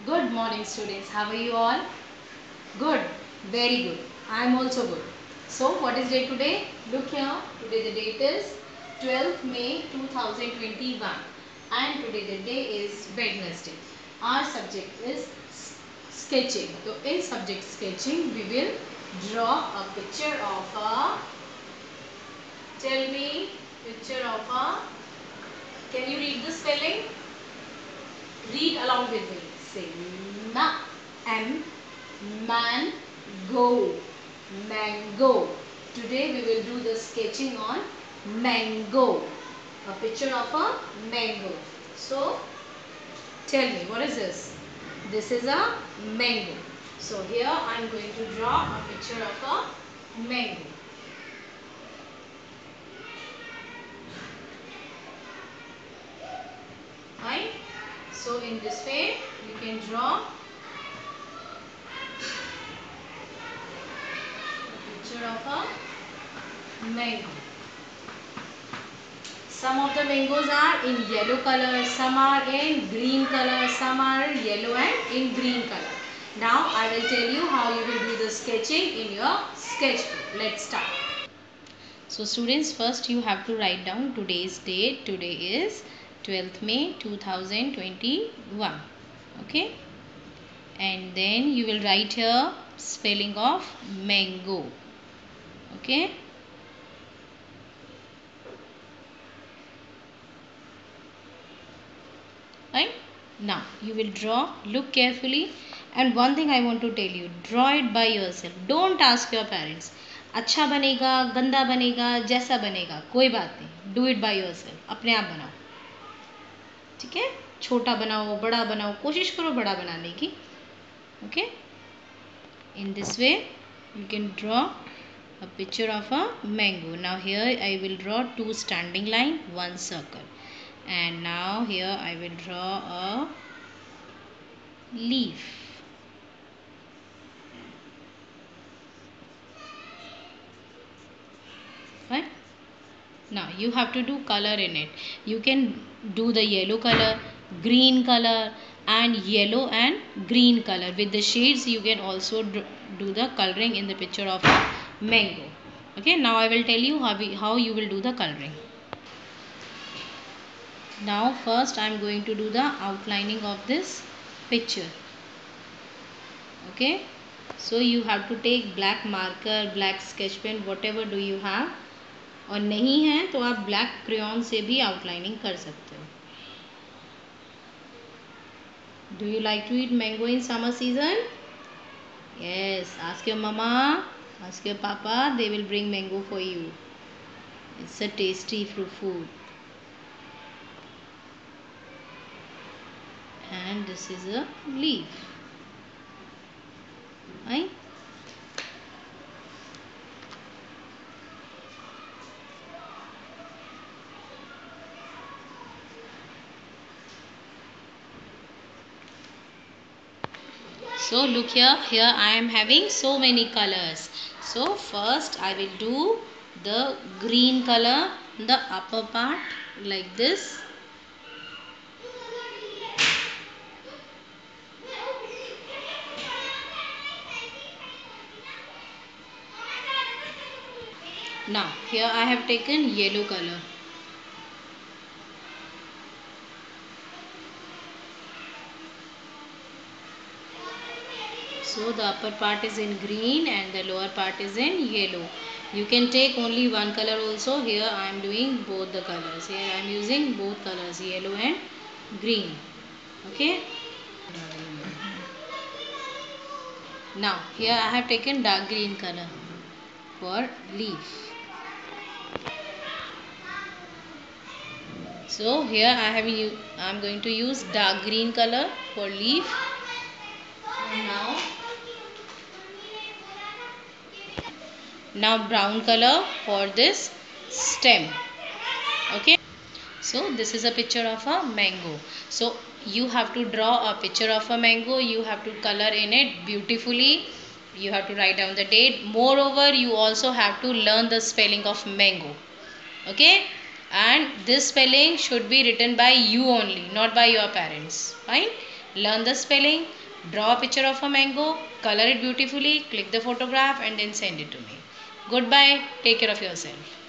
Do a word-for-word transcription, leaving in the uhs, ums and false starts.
Good morning, students. How are you all? Good. Very good. I am also good. So, what is day today? Look here. Today the date is twelfth May two thousand twenty-one, and today the day is Wednesday. Our subject is sketching. So, in subject sketching, we will draw a picture of a. Tell me, picture of a. Can you read the spelling? Read along with me. Say ma, m, man, go, mango. Today we will do the sketching on mango. A picture of a mango. So tell me, what is this? This is a mango. So here I am going to draw a picture of a mango. Right? So in this way you can draw picture of a mango. Some of the mangoes are in yellow color, some are in green color, some are yellow and in green color. Now I will tell you how you will do the sketching in your sketchbook. Let's start. So students, first you have to write down today's date. Today is twelfth May two thousand twenty-one. Okay. And then you will write here spelling of mango. Okay. Right? Now you will draw. Look carefully. And one thing I want to tell you, draw it by yourself. Don't ask your parents. अच्छा बनेगा, गंदा बनेगा, जैसा बनेगा, कोई बात नहीं. Do it by yourself. अपने आप बनाओ. ठीक है? छोटा बनाओ, बड़ा बनाओ, कोशिश करो बड़ा बनाने की. Okay? In this way, you can draw a picture of a mango. Now here I will draw two standing line, one circle. And now here I will draw a leaf. Right? Now you have to do color in it. You can do the yellow color, green color and yellow and green color. With the shades you can also do the coloring in the picture of a mango. Okay, now I will tell you how, we, how you will do the coloring. Now first I am going to do the outlining of this picture. Okay, so you have to take black marker, black sketch pen, whatever do you have. और नहीं है तो आप black crayon से भी outlining कर सकते हो. Do you like to eat mango in summer season? Yes, ask your mama, ask your papa, they will bring mango for you. It's a tasty fruit food. And this is a leaf. Right? So look here, here I am having so many colors. So first I will do the green color, the upper part like this. Now here I have taken yellow color. So the upper part is in green and the lower part is in yellow. You can take only one color also. Here I am doing both the colors. Here I am using both colors, yellow and green. Okay. Now here I have taken dark green color for leaf. So here I have I am going to use dark green color for leaf. And now now brown color for this stem. Okay, so this is a picture of a mango. So you have to draw a picture of a mango. You have to color in it beautifully. You have to write down the date. Moreover, you also have to learn the spelling of mango. Okay, and this spelling should be written by you only, not by your parents. Fine. learn the spelling, draw a picture of a mango, color it beautifully, click the photograph and then send it to me. Goodbye. Take care of yourself.